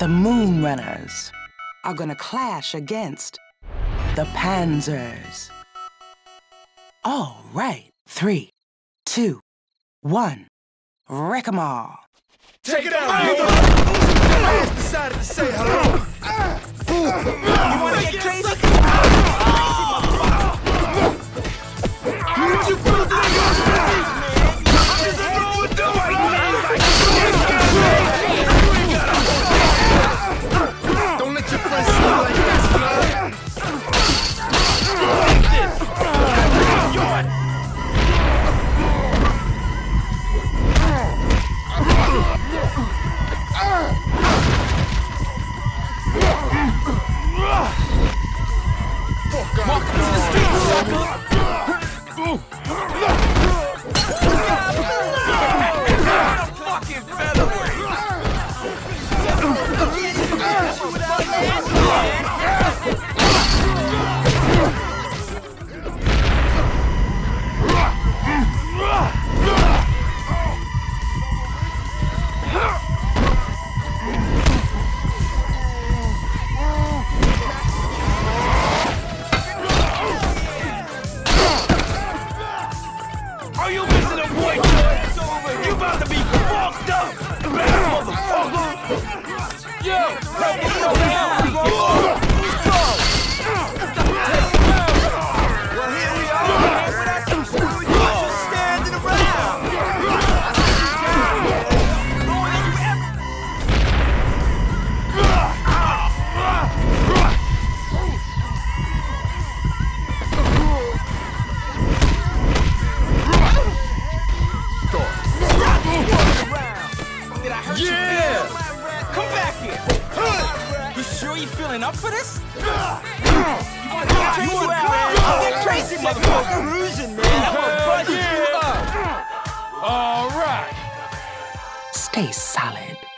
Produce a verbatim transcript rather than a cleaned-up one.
The Moonrunners are gonna clash against the Panzers. All right, three, two, one, wreck 'em all. Take it out, nigga! I just decided to say hello. You wanna get crazy? What you put to I'm just a normal dude, man! Don't let your friends see you like this, blood! Like this! Welcome to the streets, sucker! Fucking featherweight! Are you missing a point, It's over. You about to be fucked up, bad motherfucker. Yo, help me go down, bro. Let's go. Well, here we are. What I can show you just standing around. Yeah! Come back here! You sure you feeling up for this? You wanna get crazy, you man? I'll get crazy, motherfucker! Cruising, man! I'm gonna buzz you up! All right! Stay solid.